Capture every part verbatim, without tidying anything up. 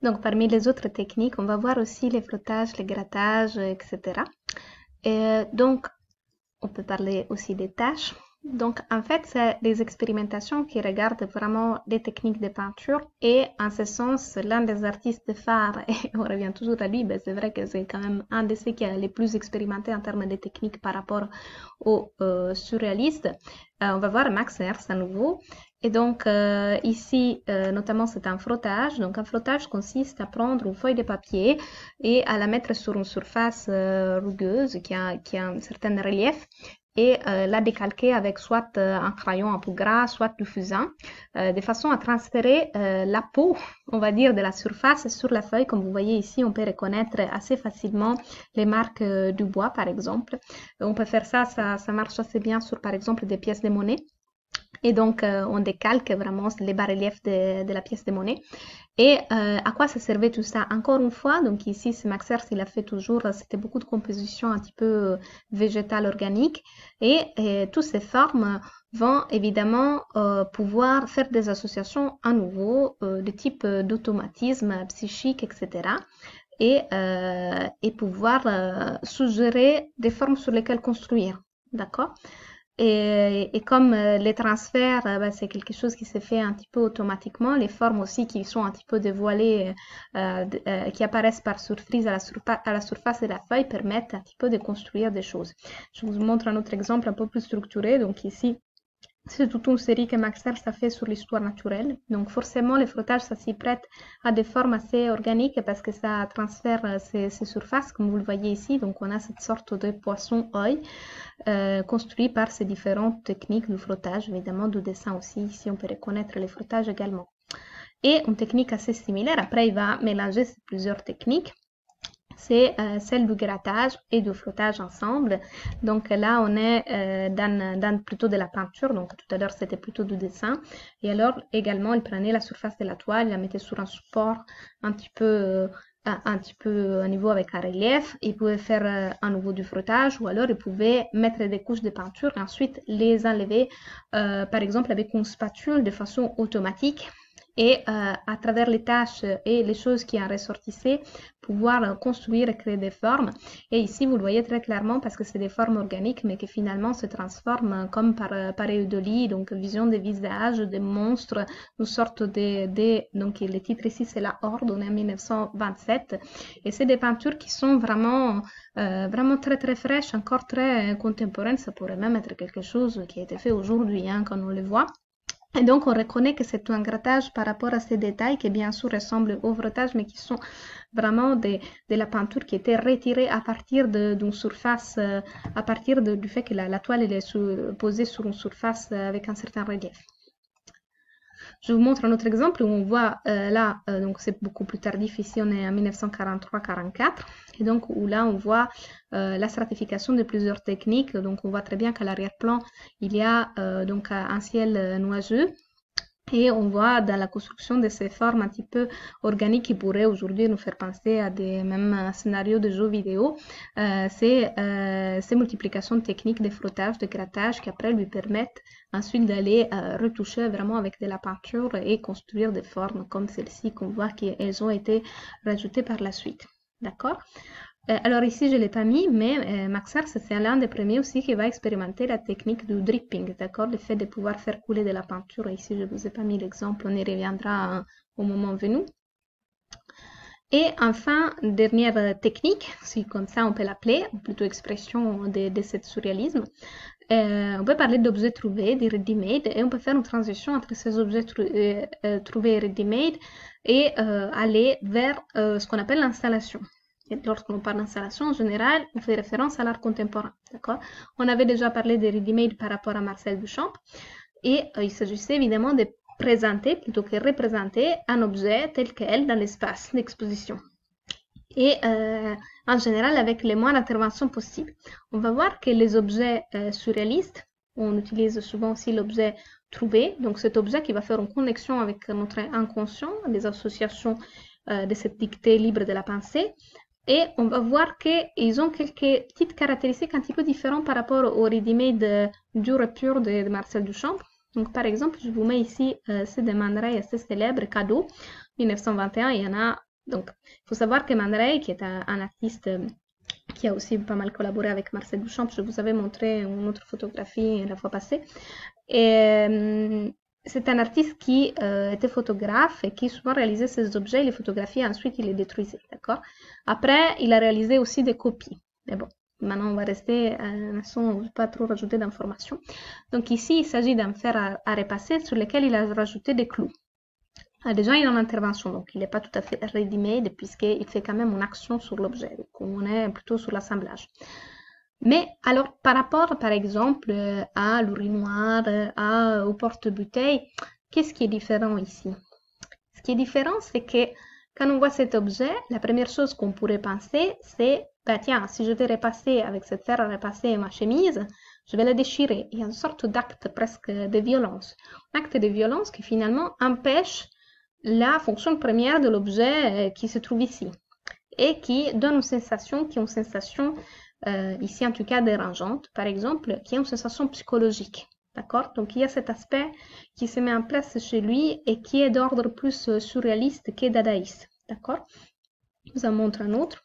Donc, parmi les autres techniques, on va voir aussi les frottages, les grattages, et cetera. Et donc, on peut parler aussi des tâches. Donc, en fait, c'est des expérimentations qui regardent vraiment les techniques de peinture. Et en ce sens, l'un des artistes phares, et on revient toujours à lui, ben c'est vrai que c'est quand même un de ceux qui a les plus expérimentés en termes de techniques par rapport aux euh, surréalistes. Euh, on va voir Max Ernst à nouveau. Et donc, euh, ici, euh, notamment, c'est un frottage. Donc, un frottage consiste à prendre une feuille de papier et à la mettre sur une surface euh, rugueuse qui a, qui a un certain relief et euh, la décalquer avec soit euh, un crayon un peu gras, soit du fusain, euh, de façon à transférer euh, la peau, on va dire, de la surface sur la feuille. Comme vous voyez ici, on peut reconnaître assez facilement les marques euh, du bois, par exemple. On peut faire ça, ça, ça marche assez bien sur, par exemple, des pièces de monnaie. Et donc, euh, on décalque vraiment les bas-reliefs de, de la pièce de monnaie. Et euh, à quoi ça servait tout ça? Encore une fois, donc ici, c'est Max Ernst, il a fait toujours, c'était beaucoup de composition un petit peu euh, végétale organique. Et, et toutes ces formes vont évidemment euh, pouvoir faire des associations à nouveau euh, de type euh, d'automatisme psychique, et cetera. Et, euh, et pouvoir euh, suggérer des formes sur lesquelles construire. D'accord? Et, et comme euh, les transferts, euh, ben, c'est quelque chose qui se fait un petit peu automatiquement, les formes aussi qui sont un petit peu dévoilées, euh, d- euh, qui apparaissent par surprise à la, surpa- à la surface de la feuille, permettent un petit peu de construire des choses. Je vous montre un autre exemple un peu plus structuré. Donc ici, c'est toute une série que Max Ernst a fait sur l'histoire naturelle. Donc forcément, les frottages, ça s'y prête à des formes assez organiques parce que ça transfère euh, ces, ces surfaces, comme vous le voyez ici. Donc on a cette sorte de poisson-œil euh, construit par ces différentes techniques de frottage, évidemment du dessin aussi. Ici, on peut reconnaître les frottages également. Et une technique assez similaire, après il va mélanger ces plusieurs techniques, c'est euh, celle du grattage et du frottage ensemble. Donc là, on est euh, dans, dans plutôt de la peinture. Donc tout à l'heure, c'était plutôt du dessin. Et alors, également, il prenait la surface de la toile, il la mettait sur un support un petit peu, euh, un, un petit peu à niveau avec un relief. Il pouvait faire euh, à nouveau du frottage ou alors il pouvait mettre des couches de peinture et ensuite les enlever, euh, par exemple, avec une spatule de façon automatique. Et euh, à travers les tâches et les choses qui en ressortissaient, pouvoir construire et créer des formes. Et ici, vous le voyez très clairement parce que c'est des formes organiques, mais qui finalement se transforment comme par, par eudolie, donc vision des visages, des monstres, une sorte de, de donc le titre ici, c'est La Horde, on est en mille neuf cent vingt-sept. Et c'est des peintures qui sont vraiment, euh, vraiment très très fraîches, encore très contemporaines. Ça pourrait même être quelque chose qui a été fait aujourd'hui, hein, quand on le voit. Et donc, on reconnaît que c'est un grattage par rapport à ces détails qui, bien sûr, ressemblent au frottage, mais qui sont vraiment de, de la peinture qui était retirée à partir d'une surface, euh, à partir de, du fait que la, la toile elle est sous, posée sur une surface euh, avec un certain relief. Je vous montre un autre exemple où on voit euh, là, euh, donc c'est beaucoup plus tardif, ici on est en mille neuf cent quarante-trois quarante-quatre, et donc où là on voit euh, la stratification de plusieurs techniques. Donc on voit très bien qu'à l'arrière-plan, il y a euh, donc un ciel euh, nuageux. Et on voit dans la construction de ces formes un petit peu organiques qui pourraient aujourd'hui nous faire penser à des mêmes scénarios de jeux vidéo, euh, c'est euh, ces multiplications techniques de frottage, de grattage qui après lui permettent ensuite d'aller euh, retoucher vraiment avec de la peinture et construire des formes comme celle-ci qu'on voit qu'elles ont été rajoutées par la suite. D'accord? Euh, alors ici, je ne l'ai pas mis, mais euh, Max Ernst, c'est l'un des premiers aussi qui va expérimenter la technique du dripping, d'accord? Le fait de pouvoir faire couler de la peinture. Ici, je ne vous ai pas mis l'exemple, on y reviendra hein, au moment venu. Et enfin, dernière technique, si comme ça on peut l'appeler, ou plutôt expression de, de ce surréalisme, euh, on peut parler d'objets trouvés, de ready-made, et on peut faire une transition entre ces objets trou euh, euh, trouvés et ready-made et euh, aller vers euh, ce qu'on appelle l'installation. Et lorsqu'on parle d'installation, en général, on fait référence à l'art contemporain. D'accord? On avait déjà parlé des ready-made par rapport à Marcel Duchamp. Et euh, il s'agissait évidemment de présenter, plutôt que représenter, un objet tel quel dans l'espace d'exposition. Et euh, en général, avec les moins d'intervention possible. On va voir que les objets euh, surréalistes, on utilise souvent aussi l'objet trouvé. Donc cet objet qui va faire une connexion avec notre inconscient, des associations euh, de cette dictée libre de la pensée. Et on va voir qu'ils ont quelques petites caractéristiques un petit peu différentes par rapport au ready-made dur et pur de, de Marcel Duchamp. Donc, par exemple, je vous mets ici euh, ce de Man Ray assez célèbre, Cadeau, mille neuf cent vingt et un. Il y en a Donc, il faut savoir que Man Ray, qui est un, un artiste euh, qui a aussi pas mal collaboré avec Marcel Duchamp, je vous avais montré une autre photographie la fois passée, et euh, c'est un artiste qui euh, était photographe et qui souvent réalisait ses objets, il les photographiait et ensuite il les détruisait, d'accord? Après, il a réalisé aussi des copies. Mais bon, maintenant on va rester à un instant, on ne va pas trop rajouter d'informations. Donc ici, il s'agit d'un fer à, à repasser sur lequel il a rajouté des clous. Ah, déjà, il est en intervention, donc il n'est pas tout à fait ready-made puisqu'il fait quand même une action sur l'objet. Donc on est plutôt sur l'assemblage. Mais alors, par rapport, par exemple, à l'urinoir, à, au porte-bouteille, qu'est-ce qui est différent ici? Ce qui est différent, c'est que quand on voit cet objet, la première chose qu'on pourrait penser, c'est, bah tiens, si je vais repasser avec cette fer à repasser ma chemise, je vais la déchirer. Il y a une sorte d'acte presque de violence. Un acte de violence qui finalement empêche la fonction première de l'objet qui se trouve ici et qui donne une sensation qui est une sensation euh, ici en tout cas dérangeante, par exemple, qui est une sensation psychologique. D'accord? Donc il y a cet aspect qui se met en place chez lui et qui est d'ordre plus surréaliste que dadaïste. D'accord? Je vous en montre un autre.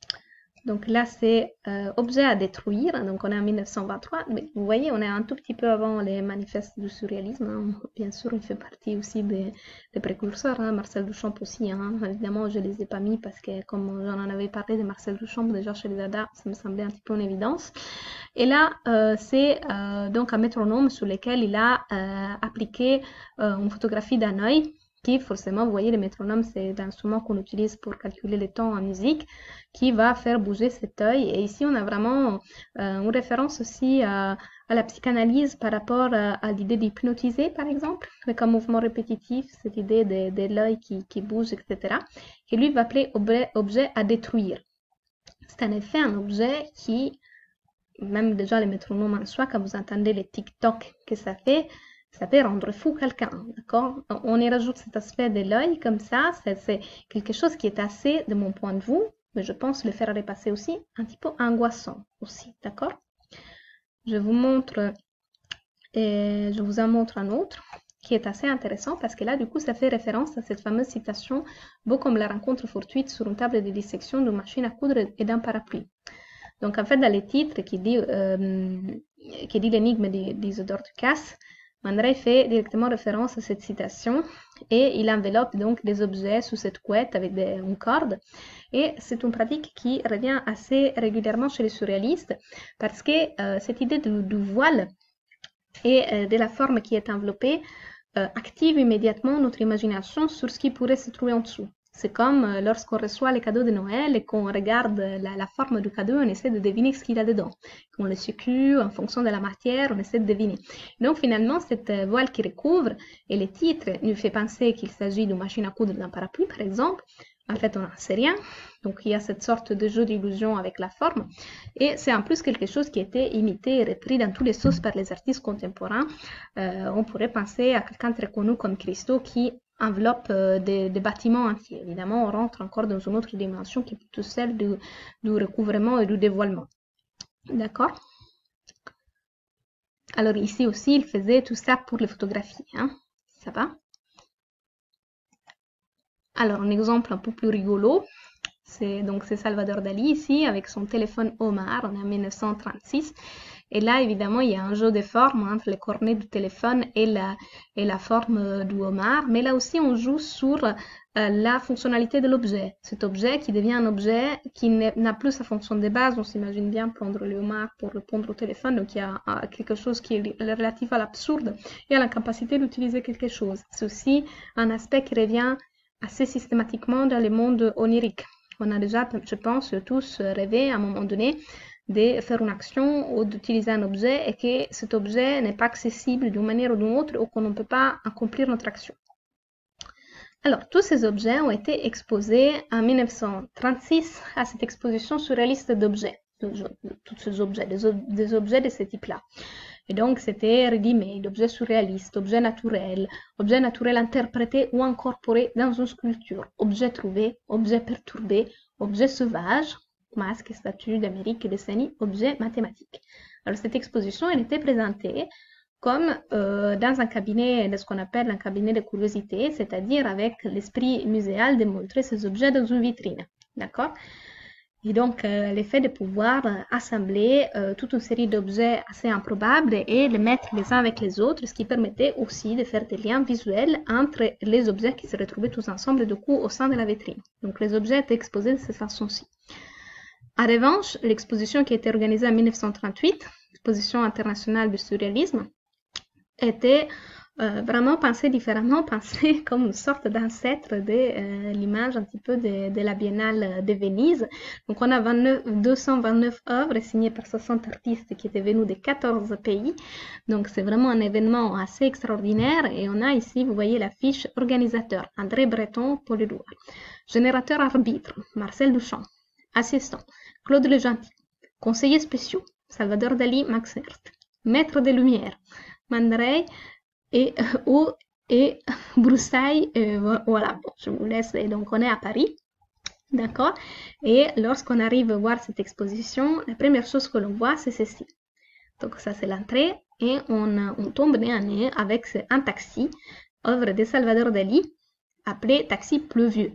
Donc là, c'est euh, objet à détruire. Donc on est en mille neuf cent vingt-trois. Mais vous voyez, on est un tout petit peu avant les manifestes du surréalisme. Hein. Bien sûr, il fait partie aussi des, des précurseurs. Hein. Marcel Duchamp aussi. Hein. Évidemment, je ne les ai pas mis parce que comme j'en avais parlé de Marcel Duchamp déjà chez les Dada, ça me semblait un petit peu une évidence. Et là, euh, c'est euh, donc un métronome sur lequel il a euh, appliqué euh, une photographie d'un œil. Qui forcément, vous voyez, le métronome, c'est l'instrument qu'on utilise pour calculer le temps en musique, qui va faire bouger cet œil. Et ici, on a vraiment euh, une référence aussi à, à la psychanalyse par rapport à, à l'idée d'hypnotiser, par exemple, avec un mouvement répétitif, cette idée de, de l'œil qui, qui bouge, et cetera, que lui va appeler objet, objet à détruire. C'est en effet un objet qui, même déjà le métronome en soi, quand vous entendez les tic-toc que ça fait, ça peut rendre fou quelqu'un, d'accord? On y rajoute cet aspect de l'œil comme ça, c'est quelque chose qui est assez, de mon point de vue, mais je pense le faire repasser aussi, un petit peu angoissant aussi, d'accord? Je vous montre, et je vous en montre un autre qui est assez intéressant parce que là, du coup, ça fait référence à cette fameuse citation « Beau comme la rencontre fortuite sur une table de dissection d'une machine à coudre et d'un parapluie ». Donc, en fait, dans les titres qui dit, euh, qui dit l'énigme d'Isidore Ducasse, Man Ray fait directement référence à cette citation et il enveloppe donc des objets sous cette couette avec des, une corde. Et c'est une pratique qui revient assez régulièrement chez les surréalistes parce que euh, cette idée du, du voile et euh, de la forme qui est enveloppée euh, active immédiatement notre imagination sur ce qui pourrait se trouver en dessous. C'est comme euh, lorsqu'on reçoit les cadeaux de Noël et qu'on regarde la, la forme du cadeau, on essaie de deviner ce qu'il y a dedans. On le secoue en fonction de la matière, on essaie de deviner. Donc finalement, cette euh, voile qui recouvre, et le titre nous fait penser qu'il s'agit d'une machine à coudre d'un parapluie, par exemple. En fait, on n'en sait rien. Donc il y a cette sorte de jeu d'illusion avec la forme. Et c'est en plus quelque chose qui a été imité et repris dans tous les sauces par les artistes contemporains. Euh, on pourrait penser à quelqu'un très connu comme Christo qui enveloppe euh, des, des bâtiments entiers. Évidemment, on rentre encore dans une autre dimension qui est plutôt celle du, du recouvrement et du dévoilement. D'accord? Alors ici aussi, il faisait tout ça pour les photographies. Hein? Ça va? Alors, un exemple un peu plus rigolo, c'est donc c'est Salvador Dali ici avec son téléphone Omar, on est en mille neuf cent trente-six. Et là, évidemment, il y a un jeu de forme entre les cornets du téléphone et la, et la forme du homard. Mais là aussi, on joue sur euh, la fonctionnalité de l'objet. Cet objet qui devient un objet qui n'a plus sa fonction de base. On s'imagine bien prendre le homard pour répondre au téléphone. Donc, il y a euh, quelque chose qui est relatif à l'absurde et à l'incapacité d'utiliser quelque chose. C'est aussi un aspect qui revient assez systématiquement dans le monde onirique. On a déjà, je pense, tous rêvé à un moment donné de faire une action ou d'utiliser un objet et que cet objet n'est pas accessible d'une manière ou d'une autre ou qu'on ne peut pas accomplir notre action. Alors, tous ces objets ont été exposés en mille neuf cent trente-six à cette exposition surréaliste d'objets, tous ces objets, des, ob des objets de ce type-là. Et donc, c'était ready-made, objets surréalistes, objets naturels, objets naturels interprétés ou incorporés dans une sculpture, objets trouvés, objets perturbés, objets sauvages, masques, statues d'Amérique et de Sénie, objets mathématiques. Alors, cette exposition, elle était présentée comme euh, dans un cabinet de ce qu'on appelle un cabinet de curiosité, c'est-à-dire avec l'esprit muséal de montrer ces objets dans une vitrine. D'accord? Et donc, euh, l'effet de pouvoir euh, assembler euh, toute une série d'objets assez improbables et les mettre les uns avec les autres, ce qui permettait aussi de faire des liens visuels entre les objets qui se retrouvaient tous ensemble, du coup, au sein de la vitrine. Donc, les objets étaient exposés de cette façon-ci. En revanche, l'exposition qui a été organisée en mille neuf cent trente-huit, l'exposition internationale du surréalisme, était euh, vraiment pensée différemment, pensée comme une sorte d'ancêtre de euh, l'image un petit peu de, de la Biennale de Venise. Donc on a vingt-neuf, deux cent vingt-neuf œuvres signées par soixante artistes qui étaient venus de quatorze pays. Donc c'est vraiment un événement assez extraordinaire et on a ici, vous voyez l'affiche organisateur, André Breton, Paul Éluard. Générateur arbitre, Marcel Duchamp. Assistant, Claude Legentil. Conseillers spéciaux, Salvador Dali, Max Ernst. Maître des Lumières, Man Ray et, euh, et Broussailles. Euh, voilà, bon, je vous laisse. Et donc, on est à Paris. D'accord? Et lorsqu'on arrive à voir cette exposition, la première chose que l'on voit, c'est ceci. Donc, ça, c'est l'entrée. Et on, on tombe nez à nez avec un taxi, œuvre de Salvador Dali, appelé Taxi Pluvieux.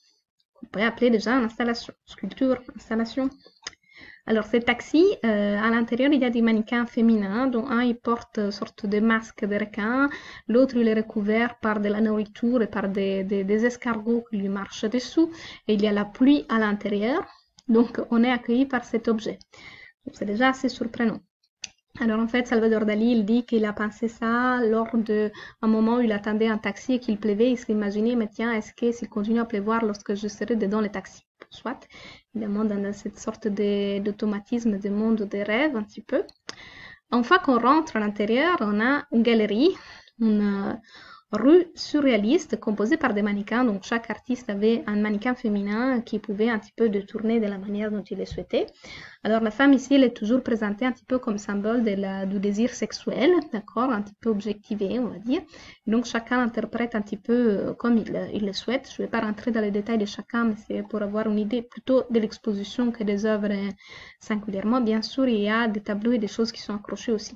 On pourrait appeler déjà une installation, sculpture, installation. Alors, ce taxi, euh, à l'intérieur, il y a des mannequins féminins, dont un, il porte une sorte de masque de requin, l'autre, il est recouvert par de la nourriture et par des, des, des escargots qui lui marchent dessous, et il y a la pluie à l'intérieur. Donc, on est accueilli par cet objet. C'est déjà assez surprenant. Alors, en fait, Salvador Dali, il dit qu'il a pensé ça lors d'un moment où il attendait un taxi et qu'il pleuvait. Il s'est imaginé, mais tiens, est-ce que s'il continue à pleuvoir lorsque je serai dedans le taxi? Soit, évidemment, dans cette sorte d'automatisme de monde des rêves, un petit peu. Une fois qu'on rentre à l'intérieur, on a une galerie, une rue surréaliste composée par des mannequins. Donc, chaque artiste avait un mannequin féminin qui pouvait un petit peu détourner de la manière dont il le souhaitait. Alors, la femme ici, elle est toujours présentée un petit peu comme symbole de la, du désir sexuel, d'accord, un petit peu objectivé, on va dire. Donc, chacun l'interprète un petit peu comme il, il le souhaite. Je ne vais pas rentrer dans les détails de chacun, mais c'est pour avoir une idée plutôt de l'exposition que des œuvres singulièrement. Bien sûr, il y a des tableaux et des choses qui sont accrochées aussi.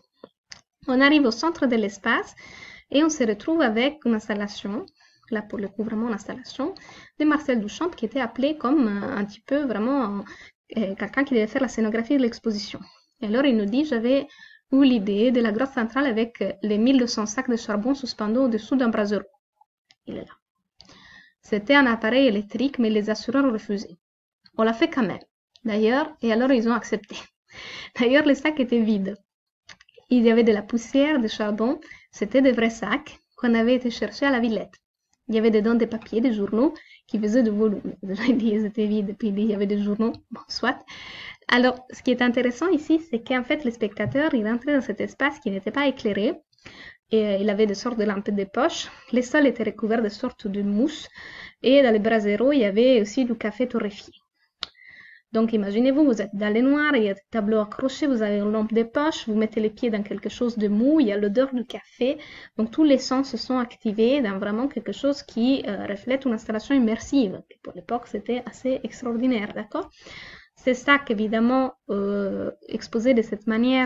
On arrive au centre de l'espace. Et on se retrouve avec une installation, là pour le coup vraiment une installation, de Marcel Duchamp qui était appelé comme un, un petit peu vraiment euh, quelqu'un qui devait faire la scénographie de l'exposition. Et alors il nous dit, j'avais eu l'idée de la grotte centrale avec les mille deux cents sacs de charbon suspendus au-dessous d'un brasero. Il est là. C'était un appareil électrique, mais les assureurs ont refusé. On l'a fait quand même, d'ailleurs, et alors ils ont accepté. D'ailleurs, les sacs étaient vides. Il y avait de la poussière de charbon, c'était des vrais sacs qu'on avait été chercher à la Villette. Il y avait dedans des papiers, des journaux qui faisaient du volume. J'ai dit ils étaient vides, puis il y avait des journaux, bon, soit. Alors, ce qui est intéressant ici, c'est qu'en fait, le spectateur, il rentrait dans cet espace qui n'était pas éclairé, et il avait des sortes de lampes de poche. Les sols étaient recouverts de sortes de mousse, et dans les braseros, il y avait aussi du café torréfié. Donc, imaginez-vous, vous êtes dans le noir, il y a des tableaux accrochés, vous avez une lampe de poche, vous mettez les pieds dans quelque chose de mou, il y a l'odeur du café. Donc, tous les sens se sont activés dans vraiment quelque chose qui euh, reflète une installation immersive. Et pour l'époque, c'était assez extraordinaire, d'accord? Ces sacs, évidemment, euh, exposés de cette manière,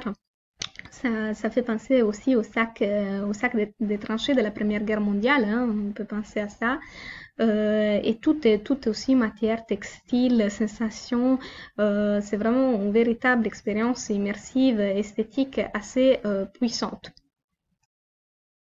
ça, ça fait penser aussi aux sacs, euh, aux sacs des de tranchées de la Première Guerre mondiale, hein, on peut penser à ça. Euh, et tout est, tout est aussi matière textile, sensation. Euh, c'est vraiment une véritable expérience immersive, esthétique assez euh, puissante.